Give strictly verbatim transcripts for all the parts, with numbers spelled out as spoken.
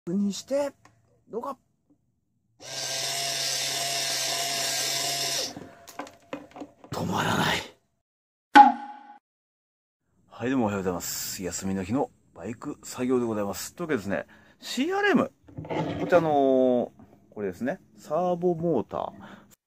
にして、どうか。止まらない。はい、どうもおはようございます。休みの日のバイク作業でございます。というわけでですね、シーアールエム。こちらの、これですね、サーボモーター。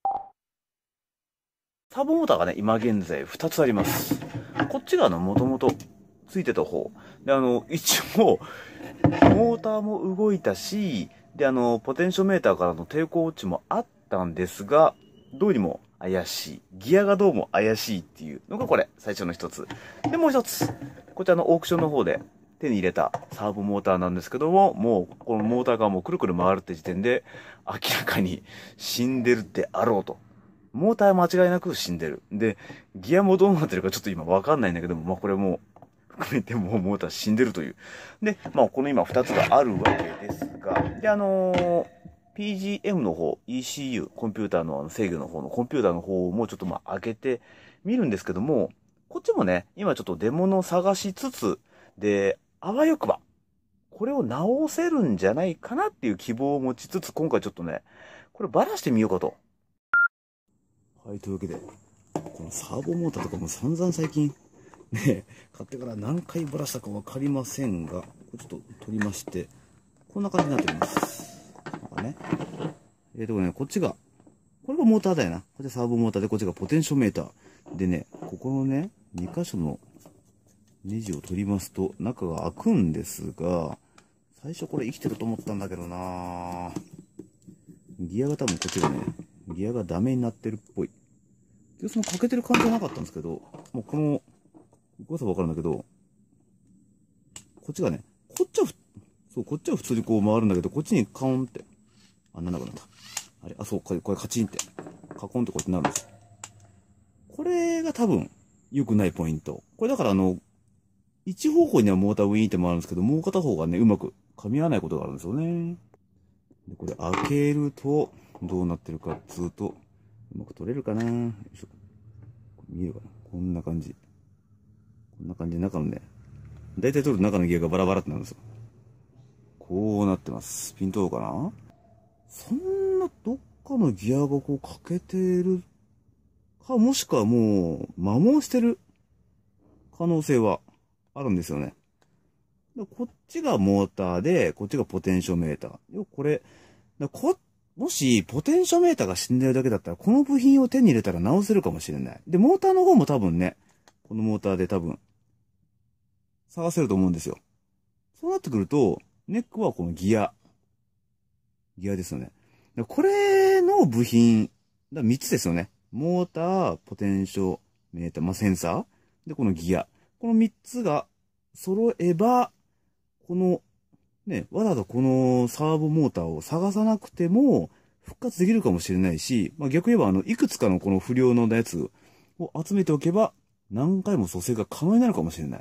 サーボモーターがね、今現在ふたつあります。こっちがあの、もともとついてた方。で、あの、一応、モーターも動いたし、で、あの、ポテンショメーターからの抵抗値もあったんですが、どうにも怪しい。ギアがどうも怪しいっていうのがこれ、最初の一つ。で、もう一つ。こちらのオークションの方で手に入れたサーボモーターなんですけども、もう、このモーターがもうくるくる回るって時点で、明らかに死んでるであろうと。モーターは間違いなく死んでる。で、ギアもどうなってるかちょっと今わかんないんだけども、まあこれもう、含めてもうモーター死んでるという。で、まあこの今ふたつがあるわけですが、で、あのー、ピージーエム の方、イーシーユー、コンピューターの制御の方のコンピューターの方もちょっとまあ開けてみるんですけども、こっちもね、今ちょっと出物を探しつつ、で、あわよくば、これを直せるんじゃないかなっていう希望を持ちつつ、今回ちょっとね、これバラしてみようかと。はい、というわけで、このサーボモーターとかも散々最近、ね、買ってから何回バラしたかわかりませんが、これちょっと取りまして、こんな感じになっております。なんかね。えーとね、こっちが、これがモーターだよな。こっちサーボモーターで、こっちがポテンショメーター。でね、ここのね、に箇所のネジを取りますと、中が開くんですが、最初これ生きてると思ったんだけどなギアが多分こっちがね、ギアがダメになってるっぽい。で、その欠けてる感じはなかったんですけど、もうこの、誤差わかるんだけど、こっちがね、こっちはふ、そう、こっちは普通にこう回るんだけど、こっちにカーンって、あ、なんなくなった。あれ、あ、そう、これ、これカチンって、カコンってこうやってなるんですよ。これが多分、良くないポイント。これだからあの、一方向にはモーターウィーンって回るんですけど、もう片方がね、うまく噛み合わないことがあるんですよね。で、これ開けると、どうなってるかっつうと、うまく取れるかなよいしょ。見えるかなこんな感じ。こんな感じで中のね、だいたい取ると中のギアがバラバラってなるんですよ。こうなってます。ピント合うかなそんなどっかのギアがこう欠けてるか、もしくはもう摩耗してる可能性はあるんですよね。でこっちがモーターで、こっちがポテンショメーター。よこれ、だこもし、ポテンショメーターが死んでるだけだったら、この部品を手に入れたら直せるかもしれない。で、モーターの方も多分ね、このモーターで多分、探せると思うんですよ。そうなってくると、ネックはこのギア。ギアですよね。これの部品、だみっつですよね。モーター、ポテンショメーター、まあ、センサー。で、このギア。このみっつが揃えば、この、ね、わざわざこのサーボモーターを探さなくても復活できるかもしれないし、まあ、逆に言えばあの、いくつかのこの不良のやつを集めておけば、何回も蘇生が可能になるかもしれない。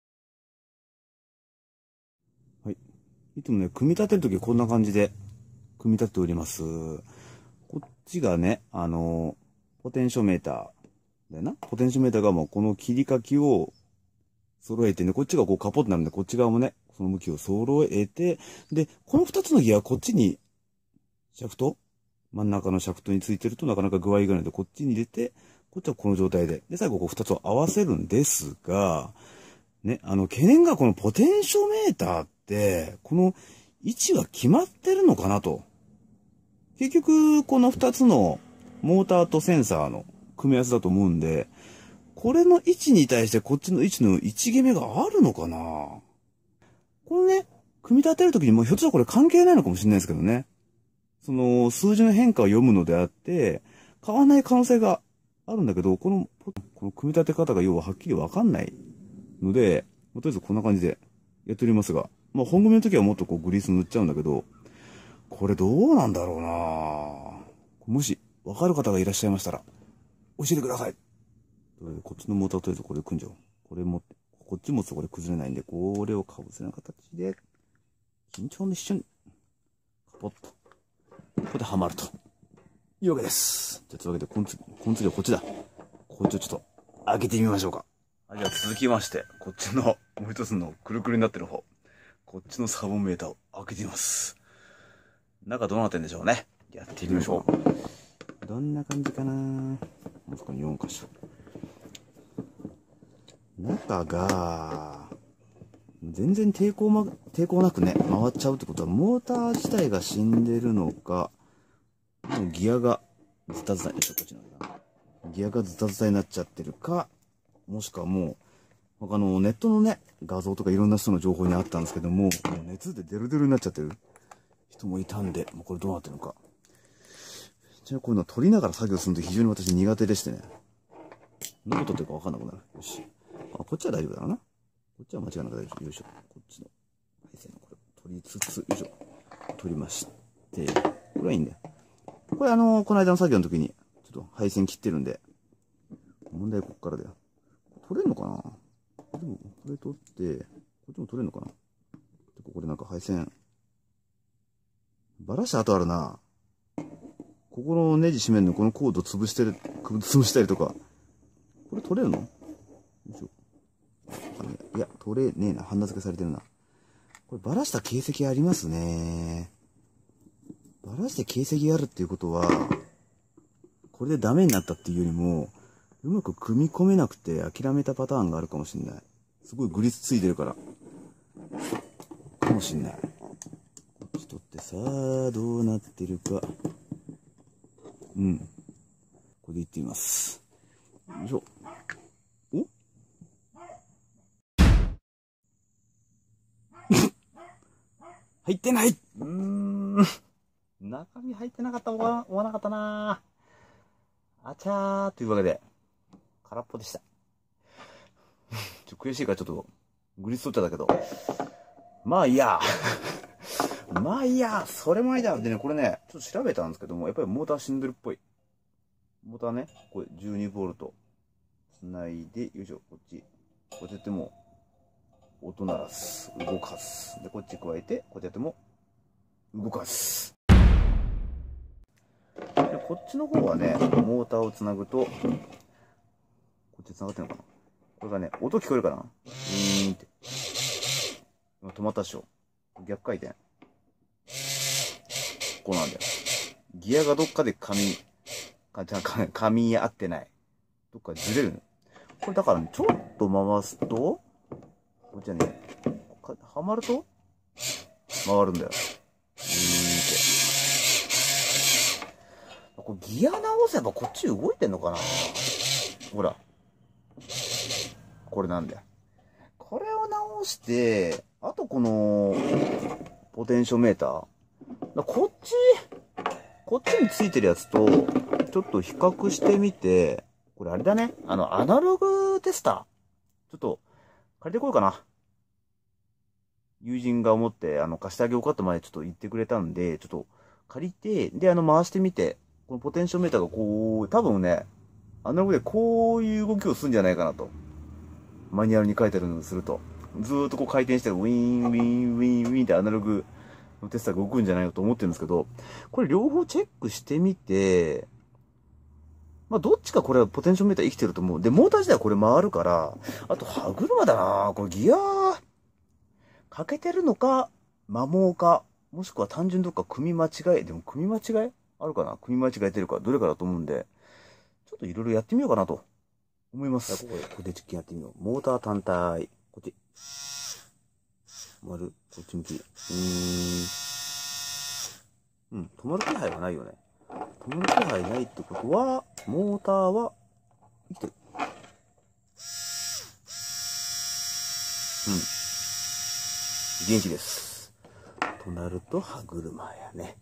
はい。いつもね、組み立てるときこんな感じで、組み立てております。こっちがね、あの、ポテンショメーターだよな。ポテンショメーターがもうこの切り欠きを揃えてね、こっちがこうカポッとなるんで、こっち側もね、その向きを揃えて、で、この二つのギアはこっちに、シャフト真ん中のシャフトについてるとなかなか具合がないので、こっちに入れて、こっちはこの状態で。で、最後こう二つを合わせるんですが、ね、あの、懸念がこのポテンショメーターって、この位置は決まってるのかなと。結局、この二つのモーターとセンサーの組み合わせだと思うんで、これの位置に対してこっちの位置の位置決めがあるのかなこのね、組み立てるときにもうひょっとしたらこれ関係ないのかもしれないですけどね。その数字の変化を読むのであって、変わらない可能性があるんだけど、この、この組み立て方が要ははっきりわかんないので、とりあえずこんな感じでやっておりますが、まあ本組みの時はもっとこうグリース塗っちゃうんだけど、これどうなんだろうなもしわかる方がいらっしゃいましたら、教えてください。こっちのモーターとりあえずこれ組んじゃおう。これ持って、こっち持つとこれ崩れないんで、これをかぶせな形で、緊張の一瞬、カポッと。ここではまると。いうわけです。じゃあ、というわけで、この次、この次はこっちだ。こっちをちょっと、開けてみましょうか。はい、じゃあ続きまして、こっちの、もう一つのくるくるになってる方。こっちのサーボメーターを開開けてみます。中どうなってんでしょうね。やってみましょう。どんな感じかな。もうそこによん箇所。中が、全然抵抗ま、抵抗なくね、回っちゃうってことは、モーター自体が死んでるのか、もうギアがズタズタに、ちょっとこっちなんだな。ギアがズタズタになっちゃってるか、もしくはもう、他のネットのね、画像とかいろんな人の情報にあったんですけども、もう熱でデルデルになっちゃってる人もいたんで、もうこれどうなってるのか。ちなみにこういうの撮りながら作業するの非常に私苦手でしてね。何撮ってるかわかんなくなる。よし。あ、こっちは大丈夫だろうな。こっちは間違いなく大丈夫。よいしょ。こっちの配線のこれ取りつつ、よいしょ。取りまして。これはいいんだよ。これあのー、この間の作業の時に、ちょっと配線切ってるんで、問題はこっからだよ。取れんのかな？でも、これ取って、こっちも取れんのかな？ここでなんか配線、バラした跡あるな。ここのネジ締めるの、このコード潰してる、潰したりとか。これ取れるの？よいしょ。いや、取れねえな。ハンダ付けされてるな。これバラした形跡ありますね。バラして形跡あるっていうことは、これでダメになったっていうよりも、うまく組み込めなくて諦めたパターンがあるかもしんない。すごいグリスついてるから。かもしんない。こっち取ってさあ、どうなってるか。うん。これでいってみます。よいしょ。お入ってないうーん。中身入ってなかったわ、わなかったなあちゃーというわけで、空っぽでした。ちょ悔しいからちょっと、グリス取っちゃったけど。まあいいや。まあいいや。それもありだ。でね、これね、ちょっと調べたんですけども、やっぱりモーター死んでるっぽい。モーターね、これじゅうにボルト。繋いで、よいしょ、こっち。こうやってやっても、音鳴らす。動かす。で、こっち加えて、こうやってやっても、動かす。で、こっちの方はね、モーターをつなぐと、こっちつながってんのかな？これがね、音聞こえるかな？ウィーンって。今止まったでしょ？逆回転。こうなんだよ。ギアがどっかで噛み、か、噛み合ってない。どっかずれる。これだから、ね、ちょっと回すと、こっちはね、はまると、回るんだよ。うーんって。これギア直せばこっち動いてんのかな？ほら。これなんだよ。これを直して、あとこの、ポテンショメーター。こっち、こっちについてるやつと、ちょっと比較してみて、これあれだね。あの、アナログテスター。ちょっと、借りてこようかな。友人が思って、あの、貸してあげようかって前ちょっと言ってくれたんで、ちょっと借りて、で、あの、回してみて、このポテンショメーターがこう、多分ね、アナログでこういう動きをするんじゃないかなと。マニュアルに書いてあるのをすると。ずーっとこう回転して、ウィーン、ウィーン、ウィーン、ウィーンってアナログのテスターが動くんじゃないかと思ってるんですけど、これ両方チェックしてみて、まあ、どっちかこれはポテンションメーター生きてると思う。で、モーター自体はこれ回るから、あと歯車だなこれギア、かけてるのか、摩耗か、もしくは単純どっか組み間違え、でも組み間違えあるかな組み間違えてるか、どれかだと思うんで、ちょっといろいろやってみようかなと思います。ここで、ここで実験やってみよう。モーター単体。こっち。丸、こっち向き。うーん。うん、止まる気配はないよね。止まる気配ないってことは、モーターは生きてる。うん。元気です。となると歯車やね。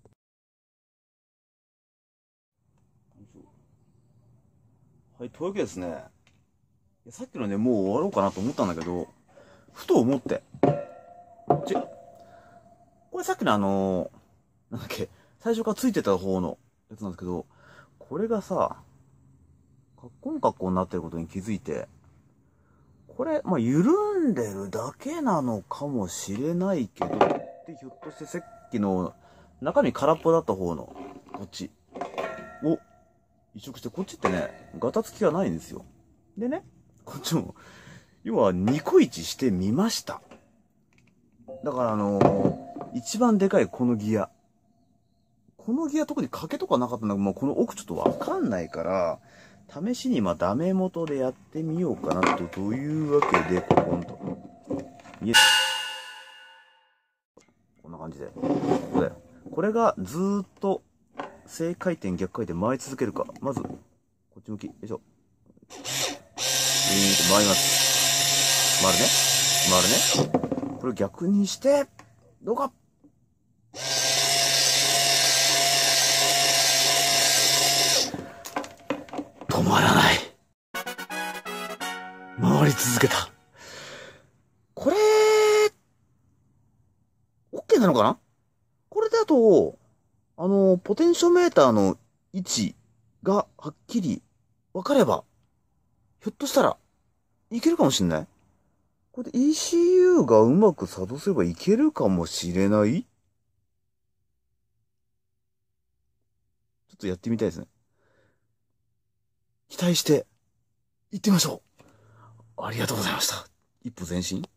はい、というわけですね。さっきのね、もう終わろうかなと思ったんだけど、ふと思って。こっち。これさっきのあのー、なんだっけ、最初からついてた方のやつなんですけど、これがさ、カッコンカッコンになってることに気づいて、これ、まあ、緩んでるだけなのかもしれないけど、で、ひょっとしてさっきの中身空っぽだった方の、こっちを移植して、こっちってね、ガタつきがないんですよ。でね、こっちも、要はニコイチしてみました。だからあのー、 一番でかいこのギア。このギア特に賭けとかなかったんだけど、もうこの奥ちょっとわかんないから、試しにまあダメ元でやってみようかなと、というわけで、ここんと。見えこんな感じで。ここだよ。これがずーっと正回転逆回転回り続けるか。まず、こっち向き。よいしょ。えーと、回ります。回るね。回るね。これ逆にして、どうか止まらない。回り続けた。これ、OK なのかな？これだと、あの、ポテンショメーターの位置がはっきり分かれば、ひょっとしたらいけるかもしんない。これで イーシーユー がうまく作動すればいけるかもしれない。ちょっとやってみたいですね。期待して、行ってみましょう。ありがとうございました。一歩前進。